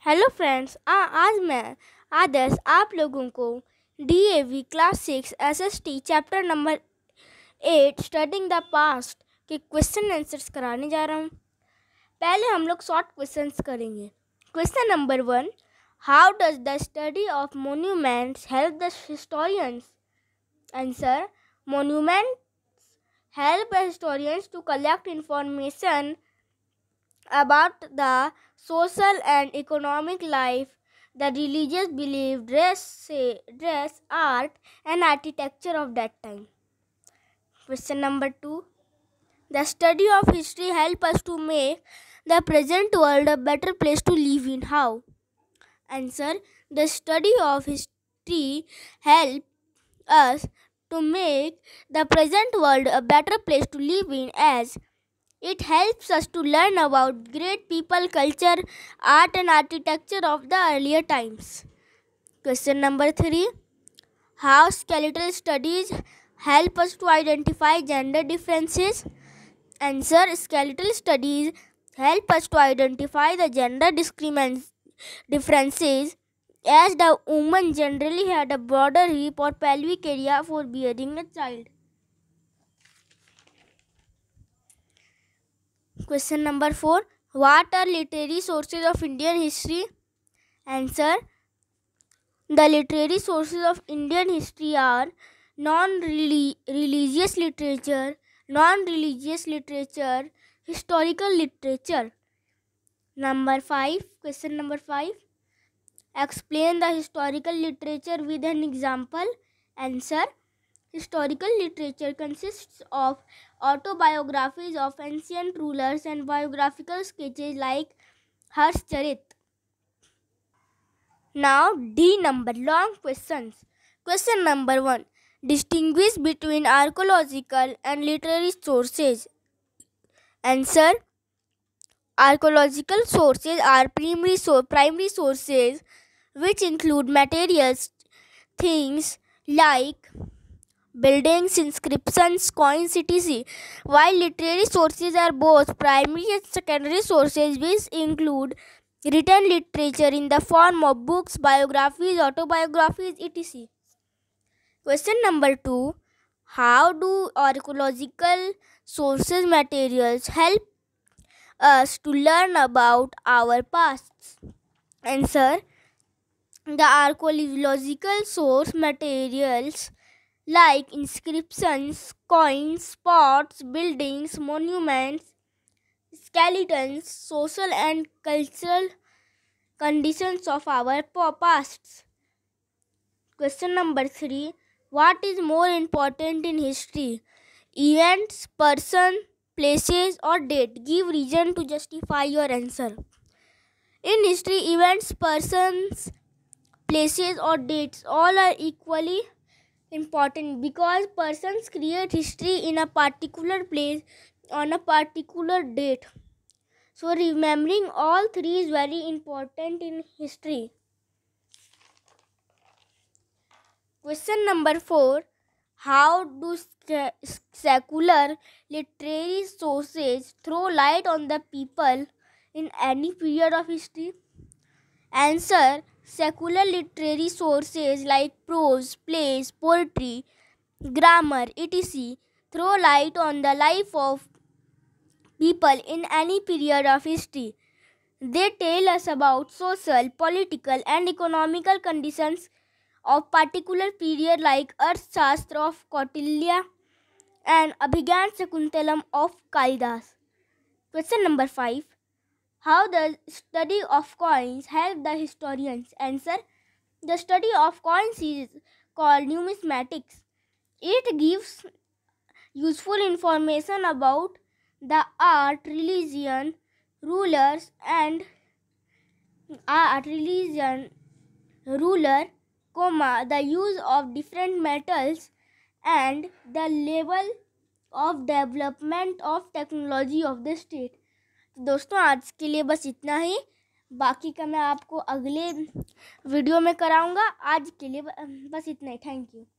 Hello friends, आज मैं आदर्श आप लोगों को DAV class 6 SST chapter number 8 studying the past के क्वेश्चन आंसर्स कराने जा रहा हूँ। पहले हम लोग शॉर्ट क्वेश्चंस करेंगे। Question number 1, how does the study of monuments help the historians? Answer, monuments help historians to collect information about the social and economic life, the religious belief, dress, art, and architecture of that time. Question number 2. The study of history help us to make the present world a better place to live in. How? Answer. The study of history help us to make the present world a better place to live in, as it helps us to learn about great people, culture, art and architecture of the earlier times. Question number 3. How skeletal studies help us to identify gender differences? Answer. Skeletal studies help us to identify the gender differences, as the woman generally had a broader hip or pelvic area for bearing a child. Question number 4. What are literary sources of Indian history? Answer. The literary sources of Indian history are non-religious literature, historical literature. Question number 5. Explain the historical literature with an example. Answer. Historical literature consists of autobiographies of ancient rulers and biographical sketches like Harshcharit. Now D number long questions. Question number 1. Distinguish between archaeological and literary sources. Answer. Archaeological sources are primary sources which include materials, things like buildings, inscriptions, coins, etc. While literary sources are both primary and secondary sources which include written literature in the form of books, biographies, autobiographies, etc. Question number 2. How do archaeological sources materials help us to learn about our past? Answer. The archaeological source materials like inscriptions, coins, pots, buildings, monuments, skeletons, social and cultural conditions of our past. Question number 3. What is more important in history? Events, person, places or date? Give reason to justify your answer. In history, events, persons, places or dates all are equally important because persons create history in a particular place on a particular date. So remembering all three is very important in history. Question number 4. How do secular literary sources throw light on the people in any period of history? Answer. Secular literary sources like prose, plays, poetry, grammar, etc. throw light on the life of people in any period of history. They tell us about social, political and economical conditions of particular period like Arthashastra of Kautilya and Abhigyan Shakuntalam of Kalidas. Question number 5. How does study of coins help the historians? Answer. The study of coins is called numismatics. It gives useful information about the art, religion, rulers and the use of different metals and the level of development of technology of the state. दोस्तों, आज के लिए बस इतना ही। बाकी का मैं आपको अगले वीडियो में कराऊंगा। आज के लिए बस इतना ही। Thank you.